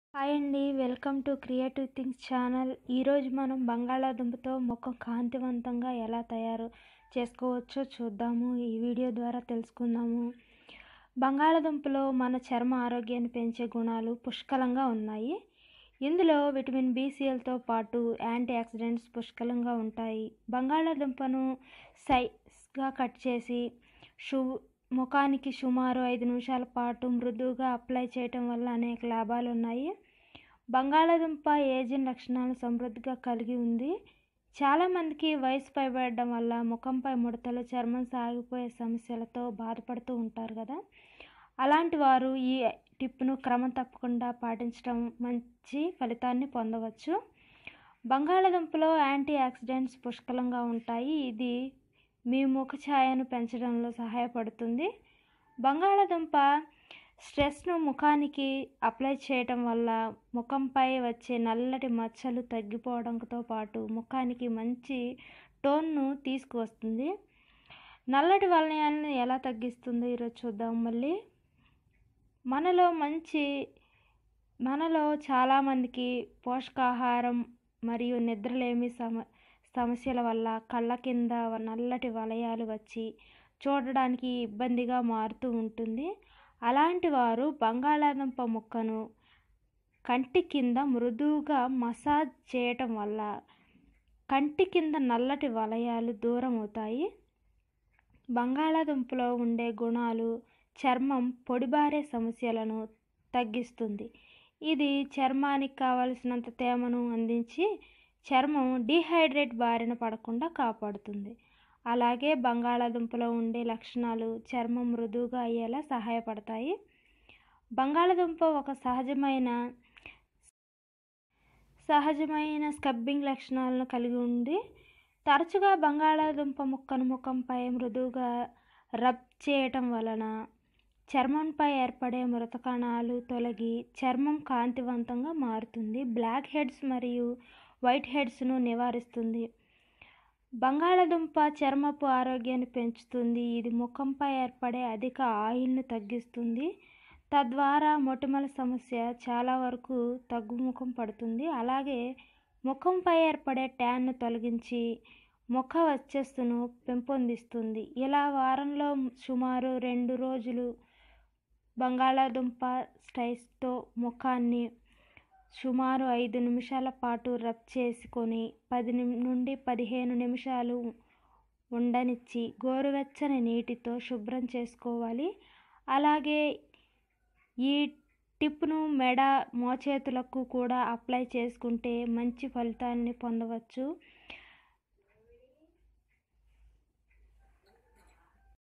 Hi అండి, welcome to creative things channel. ఈరోజు మనం బంగాళాదుంపతో ముఖం కాంతివంతంగా ఎలా తయారు చేసుకోవచ్చో చూద్దాము. ఈ వీడియో ద్వారా తెలుసుకుందాము. బంగాళాదుంపలో మన చర్మ ఆరోగ్యాన్ని పెంచే గుణాలు పుష్కలంగా ఉన్నాయి. ఇందులో విటమిన్ BCLతో పాటు యాంటీ ఆక్సిడెంట్స్ పుష్కలంగా ఉంటాయి. బంగాళాదుంపను సైజ్గా కట్ చేసి ముఖానికి సుమారు 5 నిమిషాల పాటు మృదువుగా అప్లై చేయటం వల్ల అనేక లాభాలు ఉన్నాయి. బంగాళాదుంప ఏజింగ్ లక్షణాలను సమృద్ధిగా కలిగి ఉంది. చాలామందికి వయసు పైబడడం వల్ల ముఖంపై ముడతలు, చర్మం సాగిపోయే సమస్యలతో బాధపడుతూ ఉంటారు కదా. అలాంటి వారు ఈ టిప్ను క్రమం తప్పకుండా పాటించడం మంచి ఫలితాన్ని పొందవచ్చు. బంగాళాదుంపలో యాంటీ ఆక్సిడెంట్స్ పుష్కలంగా ఉంటాయి. ఇది మీ ముఖ ఛాయను పెంచడంలో సహాయపడుతుంది. బంగాళాదుంప స్ట్రెస్ను ముఖానికి అప్లై చేయటం వల్ల ముఖంపై వచ్చే నల్లటి మచ్చలు తగ్గిపోవడంతో పాటు ముఖానికి మంచి టోన్ను తీసుకువస్తుంది. నల్లటి వలయాలను ఎలా తగ్గిస్తుందో ఈరోజు చూద్దాం. మనలో చాలామందికి పోషకాహారం మరియు నిద్రలేమి సమస్యల వల్ల కళ్ళ కింద నల్లటి వలయాలు వచ్చి చూడడానికి ఇబ్బందిగా మారుతూ ఉంటుంది. అలాంటి వారు బంగాళాదుంప ముక్కను కంటి కింద మృదువుగా మసాజ్ చేయటం వల్ల కంటి కింద నల్లటి వలయాలు దూరం అవుతాయి. బంగాళాదుంపలో ఉండే గుణాలు చర్మం పొడిబారే సమస్యలను తగ్గిస్తుంది. ఇది చర్మానికి కావలసినంత తేమను అందించి చర్మం డీహైడ్రేట్ బారిన పడకుండా కాపాడుతుంది. అలాగే బంగాళాదుంపలో ఉండే లక్షణాలు చర్మం మృదువుగా అయ్యేలా సహాయపడతాయి. బంగాళాదుంప ఒక సహజమైన స్క్రబ్బింగ్ లక్షణాలను కలిగి ఉంది. తరచుగా బంగాళాదుంప ముక్కను ముఖంపై మృదువుగా రబ్ చేయటం వలన చర్మంపై ఏర్పడే మృత కణాలు తొలగి చర్మం కాంతివంతంగా మారుతుంది. బ్లాక్ హెడ్స్ మరియు వైట్ హెడ్స్ను నివారిస్తుంది. బంగాళాదుంప చర్మపు ఆరోగ్యాన్ని పెంచుతుంది. ఇది ముఖంపై ఏర్పడే అధిక ఆయిల్ను తగ్గిస్తుంది. తద్వారా మొటిమల సమస్య చాలా వరకు తగ్గుముఖం పడుతుంది. అలాగే ముఖంపై ఏర్పడే ట్యాన్ను తొలగించి ముఖ వర్చస్సును పెంపొందిస్తుంది. ఇలా వారంలో సుమారు 2 రోజులు బంగాళాదుంప స్లైస్తో ముఖాన్ని సుమారు 5 నిమిషాల పాటు రబ్ చేసుకొని 10 నుండి 15 నిమిషాలు ఉండనిచ్చి గోరువెచ్చని నీటితో శుభ్రం చేసుకోవాలి. అలాగే ఈ టిప్ను మెడ, మోచేతులకు కూడా అప్లై చేసుకుంటే మంచి ఫలితాన్ని పొందవచ్చు.